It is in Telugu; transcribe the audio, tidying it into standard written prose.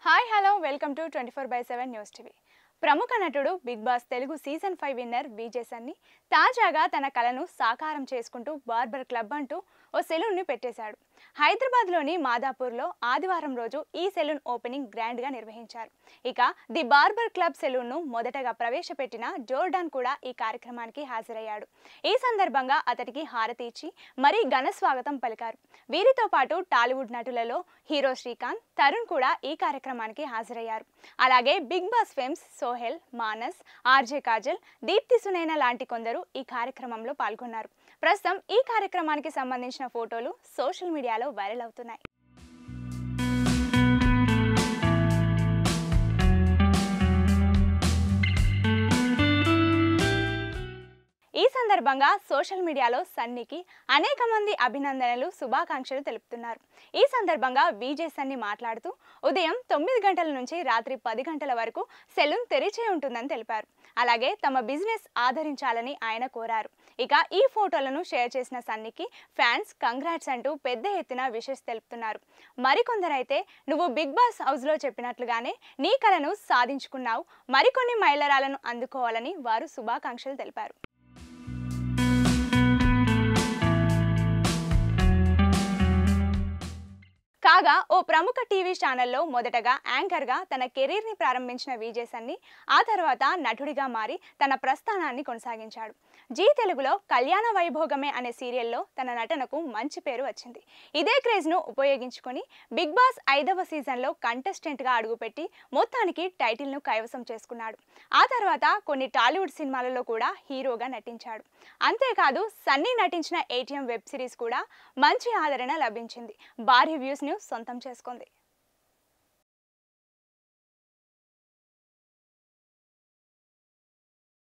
Hi hello welcome to 24/7 news TV. ప్రముఖ నటుడు Bigg Boss Telugu season 5 winner Vijay Sunny తాజాగా తన కలను సాకారం చేసుకుంటూ బార్బర్ క్లబ్ అంటూ ఓ సెలూన్ ని పెట్టేశాడు. హైదరాబాద్లోని మాదాపూర్లో ఆదివారం రోజు ఈ సెలూన్ ఓపెనింగ్ గ్రాండ్గా నిర్వహించారు. ఇక ది బార్బర్ క్లబ్ సెలూన్ను మొదటగా ప్రవేశపెట్టిన జోర్డాన్ కూడా ఈ కార్యక్రమానికి హాజరయ్యాడు. ఈ సందర్భంగా అతడికి హారతి ఇచ్చి మరీ ఘన స్వాగతం పలికారు. వీరితో పాటు టాలీవుడ్ నటులలో హీరో శ్రీకాంత్, తరుణ్ కూడా ఈ కార్యక్రమానికి హాజరయ్యారు. అలాగే Bigg Boss fames Sohel, Manas, RJ Kajal, Deepthi Sunaina లాంటి కొందరు ఈ కార్యక్రమంలో పాల్గొన్నారు. ప్రస్తుతం ఈ కార్యక్రమానికి సంబంధించిన ఫోటోలు సోషల్ మీడియాలో వైరల్ అవుతున్నాయి. ఈ సందర్భంగా సోషల్ మీడియాలో సన్నీకి అనేక మంది అభినందనలు, శుభాకాంక్షలు తెలుపుతున్నారు. ఈ సందర్భంగా విజయ్ సన్నీ మాట్లాడుతూ ఉదయం 9 గంటల నుంచి రాత్రి 10 గంటల వరకు సెలూన్ తెరిచే ఉంటుందని తెలిపారు. అలాగే తమ బిజినెస్ ఆదరించాలని ఆయన కోరారు. ఇక ఈ ఫోటోలను షేర్ చేసిన సన్నీకి ఫ్యాన్స్ కంగ్రాట్స్ అంటూ పెద్ద ఎత్తున విషెస్ తెలుపుతున్నారు. మరికొందరైతే నువ్వు బిగ్ బాస్ హౌస్లో చెప్పినట్లుగానే నీ కలను సాధించుకున్నావు, మరికొన్ని మైలురాళ్లను అందుకోవాలని వారు శుభాకాంక్షలు తెలిపారు. కాగా ఓ ప్రముఖ టీవీ ఛానల్లో మొదటగా యాంకర్గా తన కెరీర్ని ప్రారంభించిన విజయ్ సన్నీ ఆ తర్వాత నటుడిగా మారి తన ప్రస్థానాన్ని కొనసాగించాడు. జీ తెలుగులో కళ్యాణ వైభోగమే అనే సీరియల్లో తన నటనకు మంచి పేరు వచ్చింది. ఇదే క్రేజ్ను ఉపయోగించుకొని బిగ్ బాస్ 5వ సీజన్లో కంటెస్టెంట్గా అడుగుపెట్టి మొత్తానికి టైటిల్ను కైవసం చేసుకున్నాడు. ఆ తర్వాత కొన్ని టాలీవుడ్ సినిమాలలో కూడా హీరోగా నటించాడు. అంతేకాదు సన్నీ నటించిన ATM వెబ్ సిరీస్ కూడా మంచి ఆదరణ లభించింది. భారీ వ్యూస్ను సొంతం చేసుకుంది.